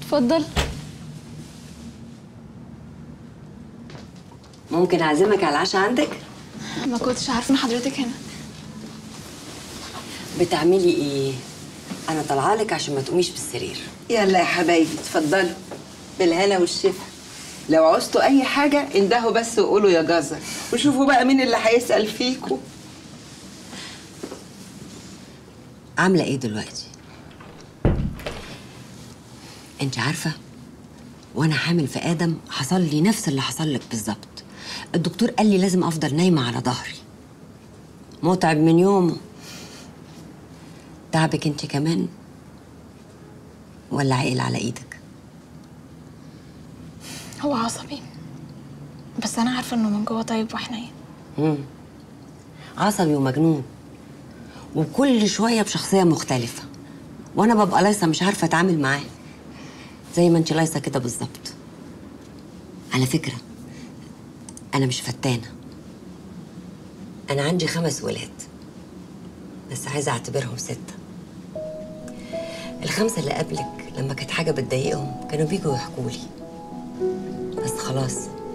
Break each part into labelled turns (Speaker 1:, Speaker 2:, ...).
Speaker 1: اتفضل.
Speaker 2: ممكن اعزمك على العشاء عندك؟
Speaker 1: ما كنتش عارفه ان حضرتك هنا.
Speaker 2: بتعملي ايه؟ انا طالعه لك عشان ما تقوميش بالسرير.
Speaker 3: يلا يا حبايبي اتفضلوا بالهنا والشفا. لو عوزتوا اي حاجه اندهوا بس وقولوا يا جزر، وشوفوا بقى مين اللي هيسأل فيكم.
Speaker 2: عامله ايه دلوقتي؟ انت عارفه وانا حامل في ادم حصل لي نفس اللي حصل لك بالظبط. الدكتور قال لي لازم افضل نايمه على ظهري. متعب من يومه. تعبك انت كمان ولا عقل على ايدك؟
Speaker 1: هو عصبي، بس انا عارفه انه من جوه طيب وحنين.
Speaker 2: عصبي ومجنون، وكل شويه بشخصيه مختلفه، وانا ببقى لايصه مش عارفه اتعامل معاه زي ما انت لايصه كده بالظبط. على فكره انا مش فتانه، انا عندي 5 ولاد بس عايزه اعتبرهم 6. ال5 اللي قبلك لما كانت حاجه بتضايقهم كانوا بيجوا يحكوا لي، بس خلاص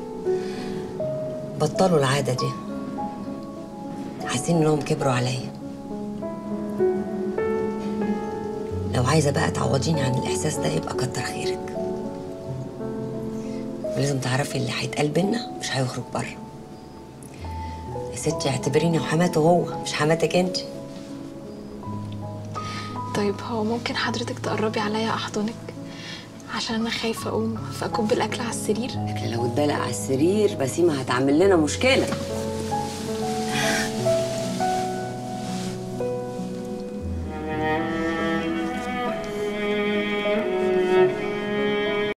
Speaker 2: بطلوا العاده دي، حاسين انهم كبروا عليا. لو عايزه بقى تعوضيني عن الاحساس ده يبقى كتر خيرك، ولازم تعرفي اللي هيتقال بينا مش هيخرج بره. يا ستي اعتبريني وحماته هو مش حماتك انت.
Speaker 1: طيب هو ممكن حضرتك تقربي عليا احضنك عشان انا خايفه اقوم فاكب الاكل على السرير؟
Speaker 2: لكن لو اتدلق على السرير بسيمه هتعمل لنا مشكله.